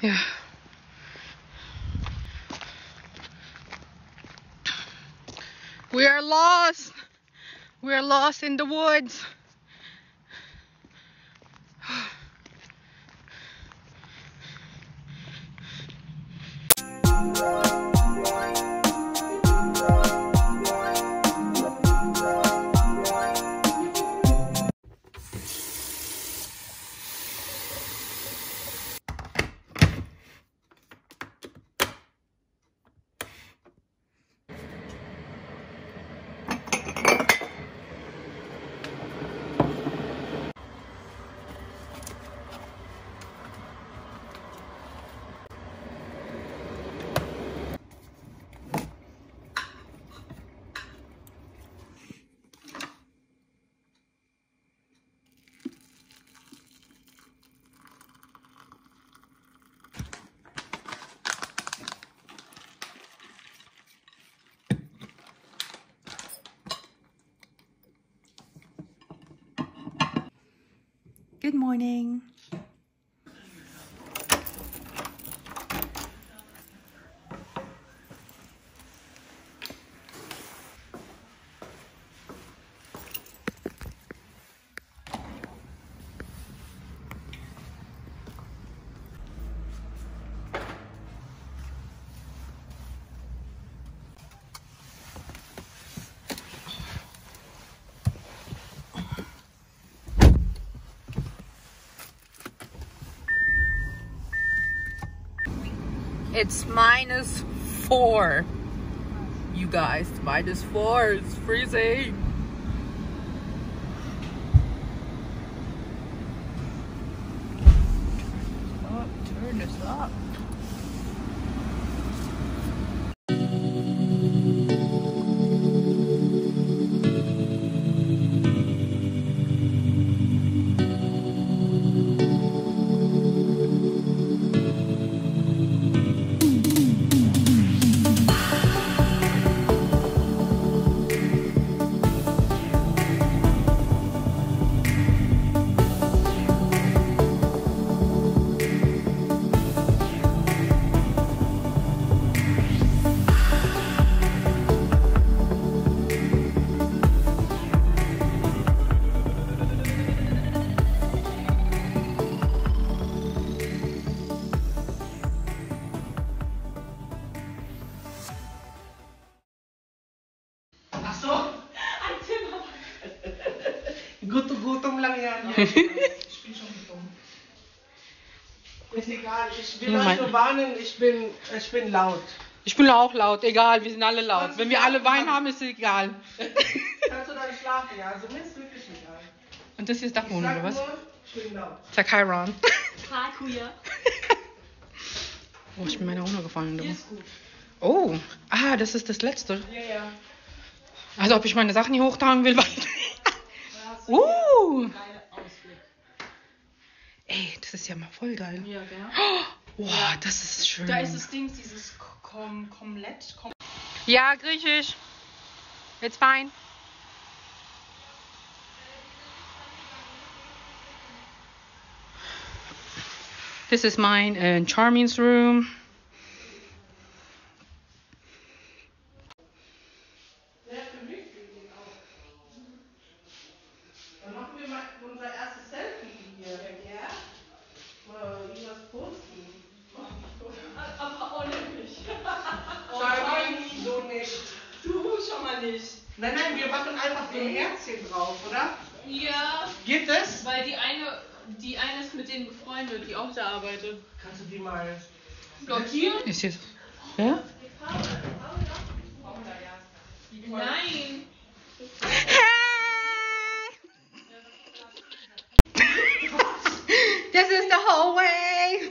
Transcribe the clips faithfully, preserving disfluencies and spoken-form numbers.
Ja. We are lost. We are lost in the woods. Good morning. It's minus four. You guys, minus four. It's freezing. Oh, turn this up. Gutom lang yan. Ich bin schon gutom. Ist egal, ich will euch nur warnen, ich bin, ich bin laut. Ich bin auch laut, egal, wir sind alle laut. Kannst Wenn wir alle Wein haben, ist es egal. Kannst du dann schlafen, ja? Also mir ist wirklich egal. Und das hier ist Dachwohnung, oder was? Nur, ich bin laut. Sag hi, Ron. Hi, Kuya. Oh, ich bin meiner runtergefallen. Hier ist gut. Oh, ah, das ist das letzte. Ja, ja. Also ob ich meine Sachen hier hochtragen will, weil... Uh! Geile Ausblick. Ey, das ist ja mal voll geil. Ja, gell? Wow, Ja. das ist schön. Da ist das Ding, dieses kom komplett. Kom Ja, griechisch. It's fine. This is mine and Charming's room. Dann machen wir mal unser erstes Selfie hier. Ja? Mal irgendwas posten. Aber ohne mich. Charming, so nicht. Du schon mal nicht. Nein, nein, wir machen einfach so ein Herzchen drauf, oder? Ja. Geht es? Weil die eine, die eine ist mit denen befreundet, die auch da arbeitet. Kannst du die mal Blockieren? Ist jetzt. Ja? Nein. This is the hallway.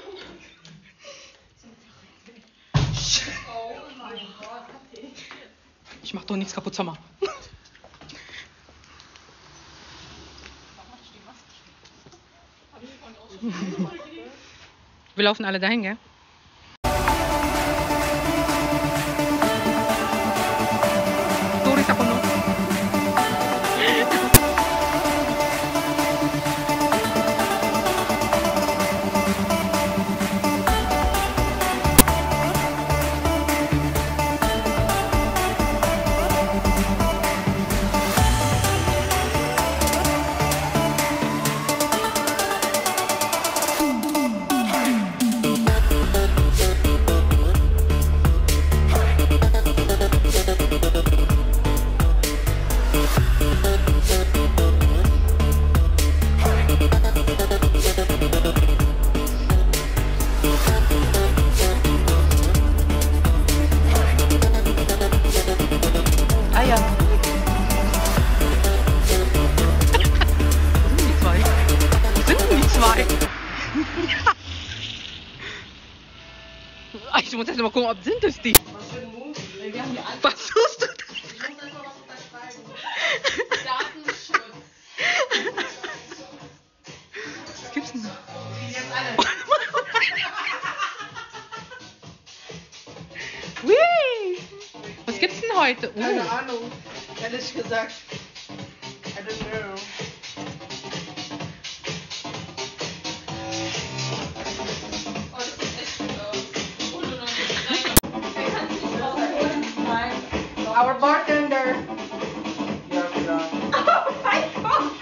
Oh mein Gott. Ich mach doch nichts kaputt, Sommer. Wir laufen alle dahin, gell? muss erst mal gucken, ob sind es die. Was für ein Movie? Weil wir haben hier alles. Was suchst du da? Ich muss erstmal was unterschreiben. Datenschutz. Was gibt's denn da? Die jetzt alle. Hui! Was gibt's denn heute? Keine Oh. Ahnung. Ehrlich gesagt. I don't know. Oh, das sieht echt gut aus. Hol du noch nicht. Nein. Er kann es nicht rausholen. Nein. Our bartender. Ja, klar. Oh mein Gott.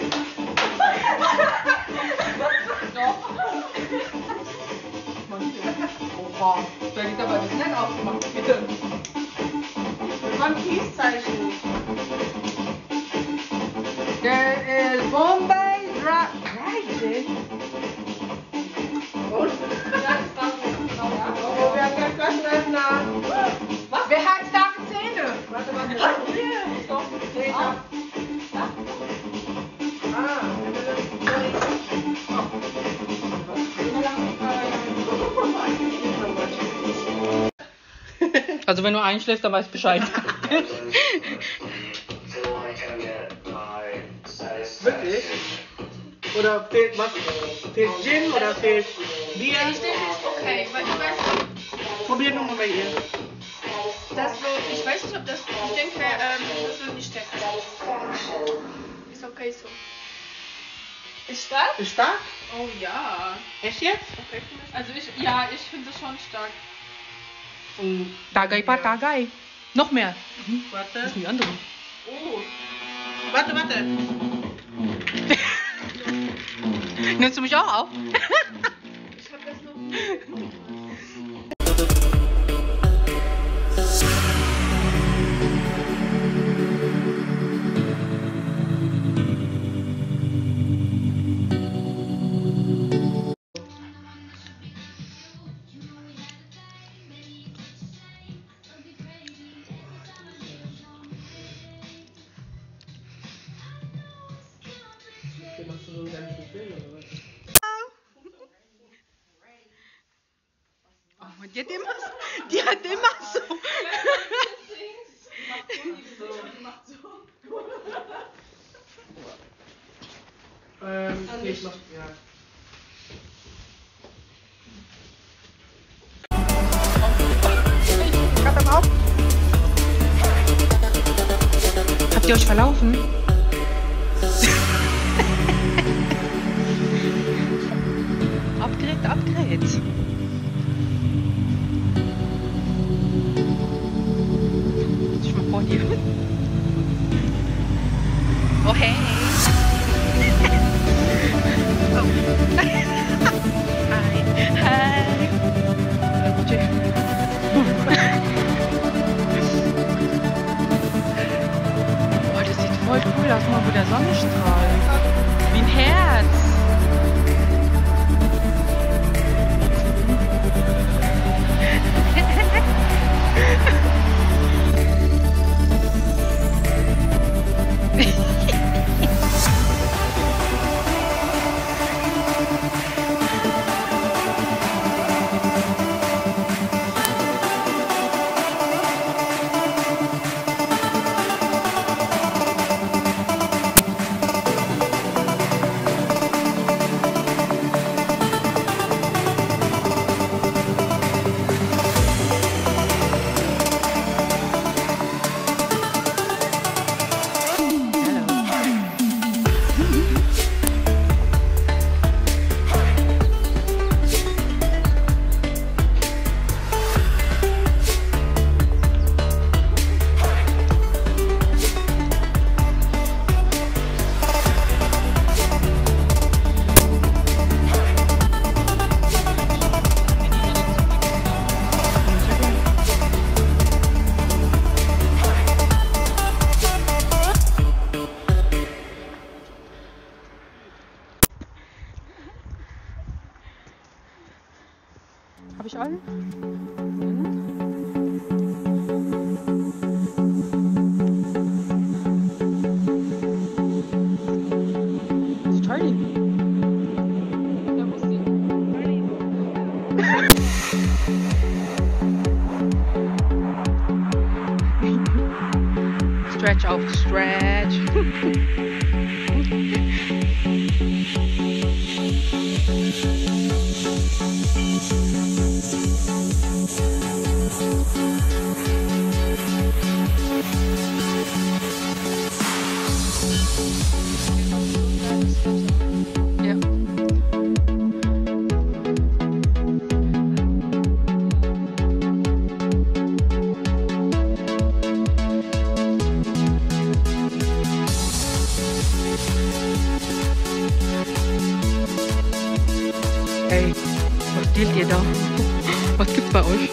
Doch. Oha, da liegt aber das Neck aufgemacht, bitte. One Piece Zeichen. There is Bombay Dry Gin. Und? Ja, das war so. Genau, ja. Oh, wir haben keinen Flaschenöffner. Was? Wer hat starke Zähne? Warte, warte. Hier. Doch. Nee, Ah. da. Ah. Also wenn du einschläfst, dann weißt du Bescheid. Wirklich? Oder fehlt was? Fehlt Gin oder fehlt Bier? Ich denke, ist okay, weil ich weiß, Probier nochmal bei ihr. das so, ich weiß nicht, ob das, ich denke, ähm, das wird nicht stärker. Ist okay so. Ist stark? Ist stark? Oh ja. Echt jetzt? Okay, also ich, ja, ich finde es schon stark. Und Tagay pa, Tagay. Noch mehr. warte. Das sind die anderen. Oh. Warte, warte. Nimmst du mich auch auf? Ich habe das noch. Machst du so deinen Profil oder was? Oh, die hat immer so. Die hat immer so. Ähm, nee, ich mach, ja. Habt ihr euch verlaufen? Upgrade, Upgrade. Ich mal vor dir. Oh hey. Oh. Hi. Hi. Boah, das sieht voll cool aus, mal wo der Sonnenstrahl. Wie ein Herz. Habe ich alle? Das ist Charlie. Da muss sie. Stretch auf Stretch. Ja. Hey, was dealt ihr da? Was gibt's bei euch?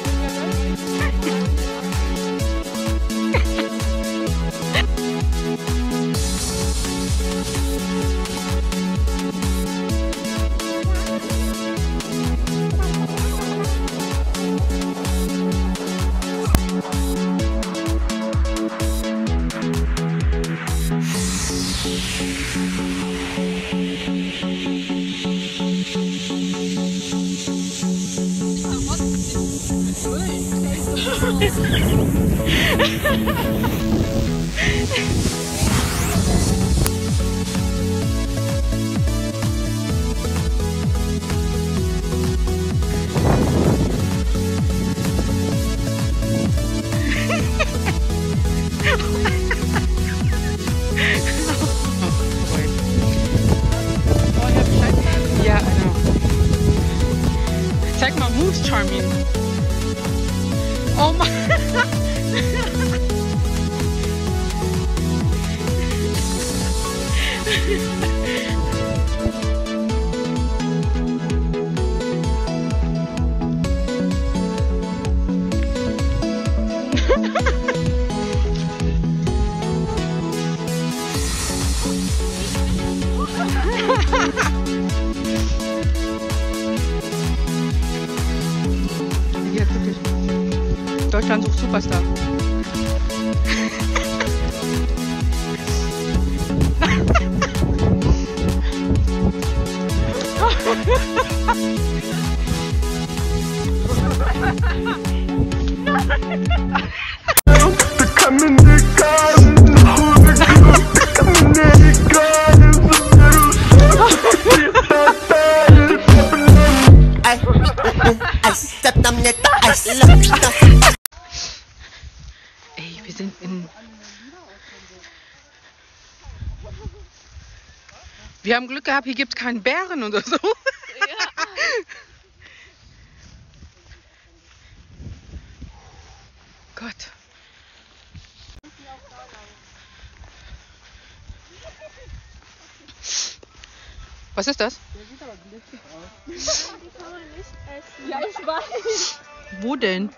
Ja, genau. Zeig mal Moves, Charmin. Oh Mann. Hier, wirklich. Deutschland sucht Superstar. Ey, wir sind in... Wir haben Glück gehabt, hier gibt es keinen Bären oder so. Ja. Gott. Was ist das? Der sieht aber lustig aus. Die kann man nicht essen. Ja, ich weiß. Wo denn?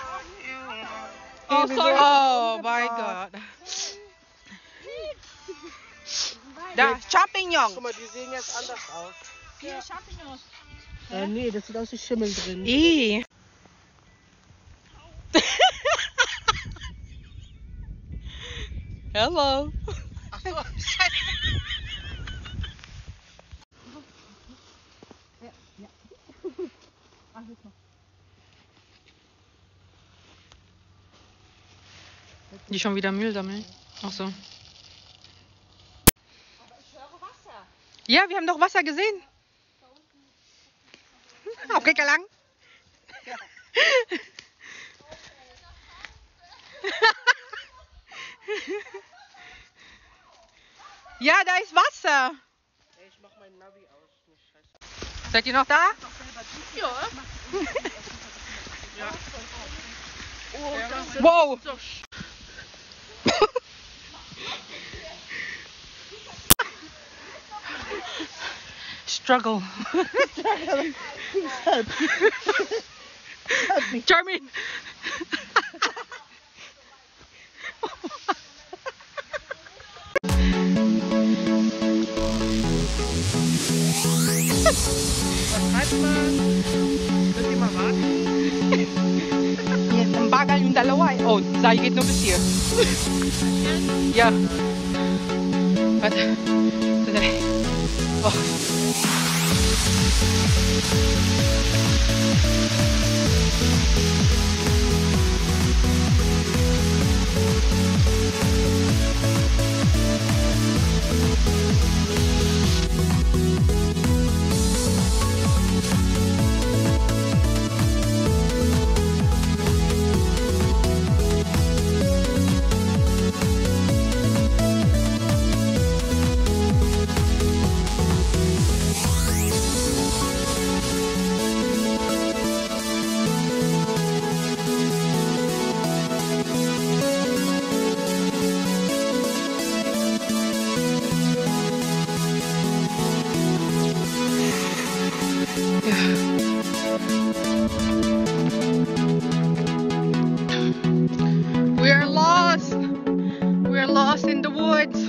Oh, sorry. Oh mein Gott. Da, Champignons. Guck mal, die sehen jetzt anders aus. Hier, Champignons. Äh, nee, das sieht aus wie Schimmel drin. I. Hello. Ach so, Scheiße. Die schon wieder Müll sammeln. Ach so. Aber ich höre Wasser. Ja, wir haben doch Wasser gesehen. Auf Kicker lang. Ja. Ja, da ist Wasser. Ey, ich mach meinen Navi aus. Nicht scheiße. Seid ihr noch da? Ja. Ja. Oh, das ist Wow. so Struggle. Help. Help me. Charmin. Was treibt man? Könnt ihr mal warten? Hier, ein Bagel und Dalawai. Oh, Sai geht nur bis hier. Ja. Warte. Oh. We are lost. We are lost in the woods.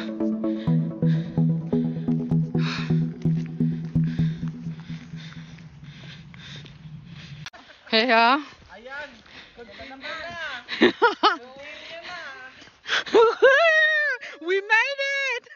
Ja. We made it.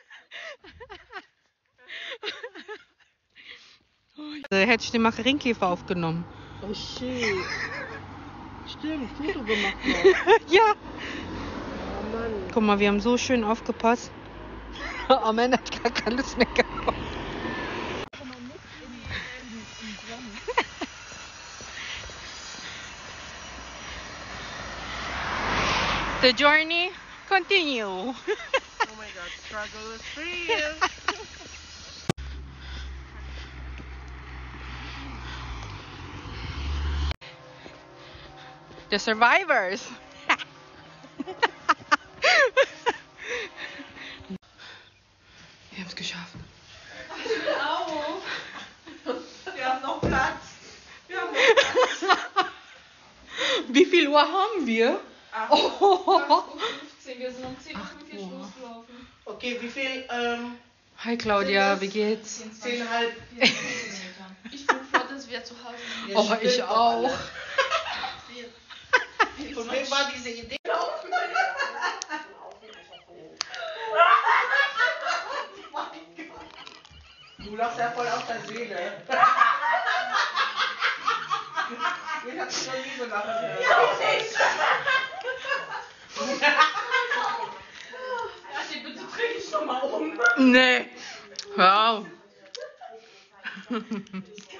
Hätte ich den Macharienkäfer aufgenommen. Oh shit. Stimmt, Foto gemacht. Ja. Oh Mann. Guck mal, wir haben so schön aufgepasst. Am Ende hat gar keine Lust mehr gehabt. The journey continue. Oh my god, struggle is real. The survivors. Wir haben es geschafft. Auch. Wir haben noch Platz. Wir haben noch Platz. Wie viel Uhr haben wir? acht Oh. Uhr fünfzehn, wir sind um zehn Uhr fünfundvierzig losgelaufen. Okay, wie viel? Ähm, Hi Claudia, wie geht's? zehnhalb. Ich bin froh, dass wir zu Hause sind. Oh, ich auch. Von wem war diese Idee? Du lachst ja voll aus der Seele. Ich hab schon nie so lachen gehört. Aschi, bitte dreh dich schon mal um. Nee. Hör auf.